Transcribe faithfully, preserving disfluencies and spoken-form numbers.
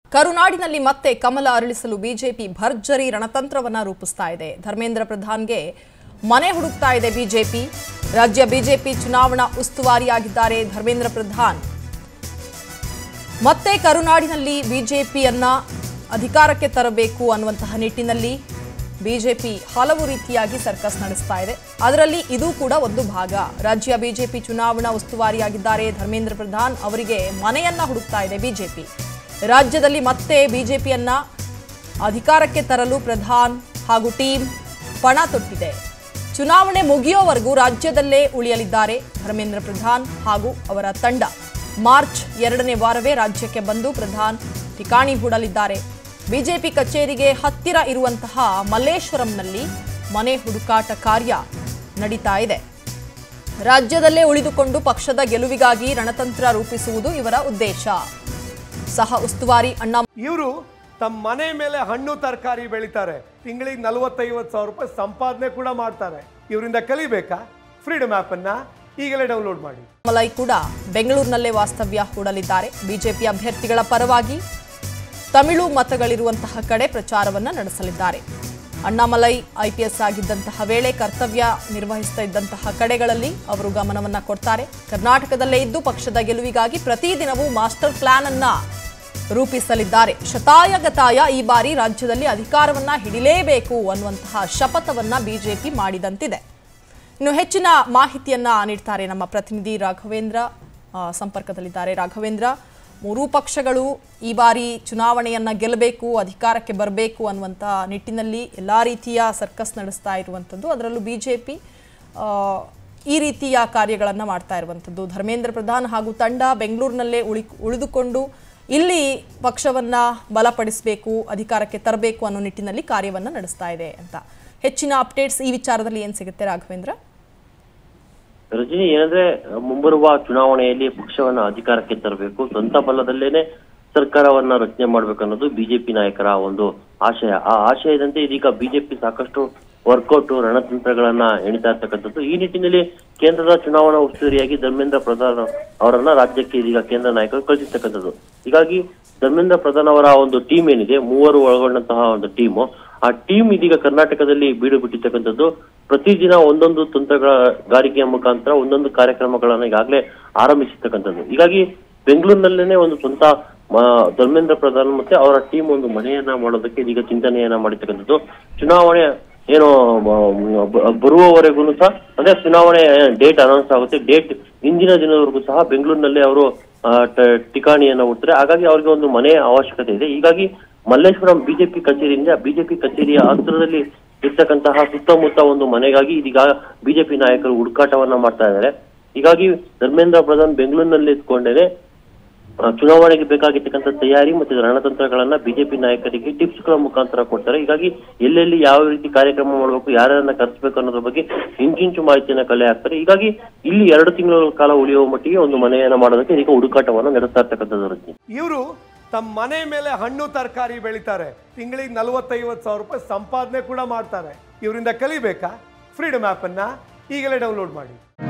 ಕರುನಾಡಿನಲ್ಲಿ ಮತ್ತೆ ಕಮಲ ಅರಳಿಸಲು ಬಿಜೆಪಿ ಭರ್ಜರಿ ರಣತಂತ್ರವನ್ನ ರೂಪಿಸ್ತಾ ಇದೆ. ಧರ್ಮೇಂದ್ರ ಪ್ರಧಾನ್ಗೆ ಮನೆ ಹುಡುಕ್ತಾ ಇದೆ ಬಿಜೆಪಿ. ರಾಜ್ಯ ಬಿಜೆಪಿ ಚುನಾವಣಾ ಉಸ್ತುವಾರಿಯಾಗಿದ್ದಾರೆ ಧರ್ಮೇಂದ್ರ ಪ್ರಧಾನ್. ಮತ್ತೆ ಕರುನಾಡಿನಲ್ಲಿ ಬಿಜೆಪಿಯನ್ನ ಅಧಿಕಾರಕ್ಕೆ ತರಬೇಕು ಅನ್ನುವಂತಹ ನಿಟ್ಟಿನಲ್ಲಿ ಬಿಜೆಪಿ ಹಲವು ರೀತಿಯಾಗಿ ಸರ್ಕಸ್ ನಡೆಸ್ತಾ ಇದೆ. ಅದರಲ್ಲಿ ಇದು ಕೂಡ ಒಂದು ಭಾಗ. ರಾಜ್ಯ ಬಿಜೆಪಿ ಚುನಾವಣಾ ಉಸ್ತುವಾರಿಯಾಗಿದ್ದಾರೆ ಧರ್ಮೇಂದ್ರ ಪ್ರಧಾನ್. ಅವರಿಗೆ ಮನೆಯನ್ನ ಹುಡುಕ್ತಾ ಇದೆ ಬಿಜೆಪಿ. ರಾಜ್ಯದಲ್ಲಿ ಮತ್ತೆ ಬಿಜೆಪಿಯನ್ನ ಅಧಿಕಾರಕ್ಕೆ ತರಲು ಪ್ರಧಾನ್ ಹಾಗೂ ಟೀಮ್ ಪಣ ತೊಟ್ಟಿದೆ. ಚುನಾವಣೆ ಮುಗಿಯೋವರೆಗೂ ರಾಜ್ಯದಲ್ಲೇ ಉಳಿಯಲಿದ್ದಾರೆ ಧರ್ಮೇಂದ್ರ ಪ್ರಧಾನ್ ಹಾಗೂ ಅವರ ತಂಡ. ಮಾರ್ಚ್ ಎರಡನೇ ವಾರವೇ ರಾಜ್ಯಕ್ಕೆ ಬಂದು ಪ್ರಧಾನ್ ಠಿಕಾಣಿ ಹೂಡಲಿದ್ದಾರೆ. ಬಿಜೆಪಿ ಕಚೇರಿಗೆ ಹತ್ತಿರ ಇರುವಂತಹ ಮಲ್ಲೇಶ್ವರಂನಲ್ಲಿ ಮನೆ ಹುಡುಕಾಟ ಕಾರ್ಯ ನಡೀತಾ ಇದೆ. ರಾಜ್ಯದಲ್ಲೇ ಉಳಿದುಕೊಂಡು ಪಕ್ಷದ ಗೆಲುವಿಗಾಗಿ ರಣತಂತ್ರ ರೂಪಿಸುವುದು ಇವರ ಉದ್ದೇಶ. ಸಹ ಉಸ್ತುವಾರಿ ಅಣ್ಣಾ ಇವರು ತಮ್ಮ ಮನೆ ಮೇಲೆ ಹಣ್ಣು ತರಕಾರಿ ಬೆಳೀತಾರೆ. ತಿಂಗಳಿಗೆ ನಲವತ್ತೈವತ್ತು ಸಾವಿರ ರೂಪಾಯಿ ಸಂಪಾದನೆ ಕೂಡ ಮಾಡ್ತಾರೆ. ಇವರಿಂದ ಕಲಿಬೇಕಾ? ಫ್ರೀಡಮ್ ಆಪ್ ಅನ್ನ ಈಗಲೇ ಡೌನ್ಲೋಡ್ ಮಾಡಿ. ಮಲೈ ಕೂಡ ಬೆಂಗಳೂರಿನಲ್ಲೇ ವಾಸ್ತವ್ಯ ಹೂಡಲಿದ್ದಾರೆ. ಬಿಜೆಪಿ ಅಭ್ಯರ್ಥಿಗಳ ಪರವಾಗಿ ತಮಿಳು ಮತಗಳಿರುವಂತಹ ಕಡೆ ಪ್ರಚಾರವನ್ನ ನಡೆಸಲಿದ್ದಾರೆ. ಅಣ್ಣಾಮಲೈ ಐಪಿಎಸ್ ಆಗಿದ್ದಂತಹ ವೇಳೆ ಕರ್ತವ್ಯ ನಿರ್ವಹಿಸ್ತಾ ಇದ್ದಂತಹ ಕಡೆಗಳಲ್ಲಿ ಅವರು ಗಮನವನ್ನ ಕೊಡ್ತಾರೆ. ಕರ್ನಾಟಕದಲ್ಲೇ ಇದ್ದು ಪಕ್ಷದ ಗೆಲುವಿಗಾಗಿ ಪ್ರತಿದಿನವೂ ಮಾಸ್ಟರ್ ಪ್ಲಾನ್ ಅನ್ನ ರೂಪಿಸಲಿದ್ದಾರೆ. ಶತಾಯಗತಾಯ ಈ ಬಾರಿ ರಾಜ್ಯದಲ್ಲಿ ಅಧಿಕಾರವನ್ನ ಹಿಡಿಲೇಬೇಕು ಅನ್ನುವಂತಹ ಶಪಥವನ್ನ ಬಿಜೆಪಿ ಮಾಡಿದಂತಿದೆ. ಇನ್ನು ಹೆಚ್ಚಿನ ಮಾಹಿತಿಯನ್ನ ನೀಡ್ತಾರೆ ನಮ್ಮ ಪ್ರತಿನಿಧಿ ರಾಘವೇಂದ್ರ. ಸಂಪರ್ಕದಲ್ಲಿದ್ದಾರೆ ರಾಘವೇಂದ್ರ. ಮೂರೂ ಪಕ್ಷಗಳು ಈ ಬಾರಿ ಚುನಾವಣೆಯನ್ನ ಗೆಲ್ಲಬೇಕು, ಅಧಿಕಾರಕ್ಕೆ ಬರಬೇಕು ಅನ್ನುವಂಥ ನಿಟ್ಟಿನಲ್ಲಿ ಎಲ್ಲ ರೀತಿಯ ಸರ್ಕಸ್ ನಡೆಸ್ತಾ ಇರುವಂಥದ್ದು. ಅದರಲ್ಲೂ ಬಿಜೆಪಿ ಈ ರೀತಿಯ ಕಾರ್ಯಗಳನ್ನು ಮಾಡ್ತಾ ಇರುವಂಥದ್ದು. ಧರ್ಮೇಂದ್ರ ಪ್ರಧಾನ್ ಹಾಗೂ ತಂಡ ಬೆಂಗಳೂರಿನಲ್ಲೇ ಉಳಿ ಉಳಿದುಕೊಂಡು ಇಲ್ಲಿ ಪಕ್ಷವನ್ನ ಬಲಪಡಿಸಬೇಕು, ಅಧಿಕಾರಕ್ಕೆ ತರಬೇಕು ಅನ್ನೋ ನಿಟ್ಟಿನಲ್ಲಿ ಕಾರ್ಯವನ್ನು ನಡೆಸ್ತಾ ಇದೆ ಅಂತ. ಹೆಚ್ಚಿನ ಅಪ್ಡೇಟ್ಸ್ ಈ ವಿಚಾರದಲ್ಲಿ ಏನ್ ಸಿಗುತ್ತೆ ರಾಘವೇಂದ್ರ? ರಜನಿ, ಏನಂದ್ರೆ ಮುಂಬರುವ ಚುನಾವಣೆಯಲ್ಲಿ ಪಕ್ಷವನ್ನ ಅಧಿಕಾರಕ್ಕೆ ತರಬೇಕು, ಸ್ವಂತ ಬಲದಲ್ಲೇನೆ ಸರ್ಕಾರವನ್ನ ರಚನೆ ಮಾಡ್ಬೇಕು ಅನ್ನೋದು ಬಿಜೆಪಿ ನಾಯಕರ ಒಂದು ಆಶಯ. ಆ ಆಶಯದಂತೆ ಇದೀಗ ಬಿಜೆಪಿ ಸಾಕಷ್ಟು ವರ್ಕೌಟ್ ರಣತಂತ್ರಗಳನ್ನ ಎಣಿತಾ ಇರ್ತಕ್ಕಂಥದ್ದು. ಈ ನಿಟ್ಟಿನಲ್ಲಿ ಕೇಂದ್ರದ ಚುನಾವಣಾ ಉಸ್ತುವಾರಿಯಾಗಿ ಧರ್ಮೇಂದ್ರ ಪ್ರಧಾನ್ ಅವರನ್ನ ರಾಜ್ಯಕ್ಕೆ ಇದೀಗ ಕೇಂದ್ರ ನಾಯಕರು ಕಳಿಸಿರ್ತಕ್ಕಂಥದ್ದು. ಹೀಗಾಗಿ ಧರ್ಮೇಂದ್ರ ಪ್ರಧಾನ್ ಅವರ ಒಂದು ಟೀಮ್ ಏನಿದೆ, ಮೂವರು ಒಳಗೊಂಡಂತಹ ಒಂದು ಟೀಮು, ಆ ಟೀಮ್ ಇದೀಗ ಕರ್ನಾಟಕದಲ್ಲಿ ಬೀಡು ಬಿಟ್ಟಿರ್ತಕ್ಕಂಥದ್ದು. ಪ್ರತಿದಿನ ಒಂದೊಂದು ತಂತ್ರಗಾರಿಕೆಯ ಮುಖಾಂತರ ಒಂದೊಂದು ಕಾರ್ಯಕ್ರಮಗಳನ್ನ ಈಗಾಗಲೇ ಆರಂಭಿಸಿರ್ತಕ್ಕಂಥದ್ದು. ಹೀಗಾಗಿ ಬೆಂಗಳೂರಿನಲ್ಲೇನೆ ಒಂದು ಸ್ವಂತ ಧರ್ಮೇಂದ್ರ ಪ್ರಧಾನ್ ಮತ್ತೆ ಅವರ ಟೀಮ್ ಒಂದು ಮನೆಯನ್ನ ಮಾಡೋದಕ್ಕೆ ಇದೀಗ ಚಿಂತನೆಯನ್ನ ಮಾಡಿರ್ತಕ್ಕಂಥದ್ದು. ಚುನಾವಣೆ ಏನು ಬರುವವರೆಗೂ ಸಹ, ಅಂದ್ರೆ ಚುನಾವಣೆ ಡೇಟ್ ಅನೌನ್ಸ್ ಆಗುತ್ತೆ, ಡೇಟ್ ಇಂದಿನ ದಿನದವರೆಗೂ ಸಹ ಬೆಂಗಳೂರಿನಲ್ಲಿ ಅವರು ಠಿಕಾಣಿಯನ್ನ ಹುಡ್ತಾರೆ. ಹಾಗಾಗಿ ಅವ್ರಿಗೆ ಒಂದು ಮನೆಯ ಅವಶ್ಯಕತೆ ಇದೆ. ಹೀಗಾಗಿ ಮಲ್ಲೇಶ್ವರಂ ಬಿಜೆಪಿ ಕಚೇರಿಯಿಂದ ಬಿಜೆಪಿ ಕಚೇರಿಯ ಹತ್ತಿರದಲ್ಲಿ ಇರ್ತಕ್ಕಂತಹ ಸುತ್ತಮುತ್ತ ಒಂದು ಮನೆಗಾಗಿ ಇದೀಗ ಬಿಜೆಪಿ ನಾಯಕರು ಹುಡುಕಾಟವನ್ನ ಮಾಡ್ತಾ ಇದ್ದಾರೆ. ಹೀಗಾಗಿ ಧರ್ಮೇಂದ್ರ ಪ್ರಧಾನ್ ಬೆಂಗಳೂರಿನಲ್ಲಿ ಇಟ್ಕೊಂಡೇನೆ ಚುನಾವಣೆಗೆ ಬೇಕಾಗಿರ್ತಕ್ಕಂಥ ತಯಾರಿ ಮತ್ತು ರಣತಂತ್ರಗಳನ್ನ ಬಿಜೆಪಿ ನಾಯಕರಿಗೆ ಟಿಪ್ಸ್ ಗಳ ಮುಖಾಂತರ ಕೊಡ್ತಾರೆ. ಹೀಗಾಗಿ ಎಲ್ಲೆಲ್ಲಿ ಯಾವ ರೀತಿ ಕಾರ್ಯಕ್ರಮ ಮಾಡಬೇಕು, ಯಾರನ್ನ ಕರೆಸಬೇಕು ಅನ್ನೋದ್ರ ಬಗ್ಗೆ ಇಂಚಿಂಚು ಮಾಹಿತಿಯನ್ನ ಕಲೆ ಹಾಕ್ತಾರೆ. ಹೀಗಾಗಿ ಇಲ್ಲಿ ಎರಡು ತಿಂಗಳ ಕಾಲ ಉಳಿಯುವ ಮಟ್ಟಿಗೆ ಒಂದು ಮನೆಯನ್ನ ಮಾಡೋದಕ್ಕೆ ಇದೀಗ ಹುಡುಕಾಟವನ್ನ ನಡೆಸ್ತಾ ಇರ್ತಕ್ಕಂಥದ್ದು. ಇವರು ತಮ್ಮ ಮನೆ ಮೇಲೆ ಹಣ್ಣು ತರಕಾರಿ ಬೆಳೀತಾರೆ. ತಿಂಗಳಿಗೆ ನಲವತ್ತೈವತ್ತು ಸಾವಿರ ರೂಪಾಯಿ ಸಂಪಾದನೆ ಕೂಡ ಮಾಡ್ತಾರೆ. ಇವರಿಂದ ಕಲಿಬೇಕಾ? ಫ್ರೀಡಮ್ ಆಪ್ ಅನ್ನ ಈಗಲೇ ಡೌನ್ಲೋಡ್ ಮಾಡಿ.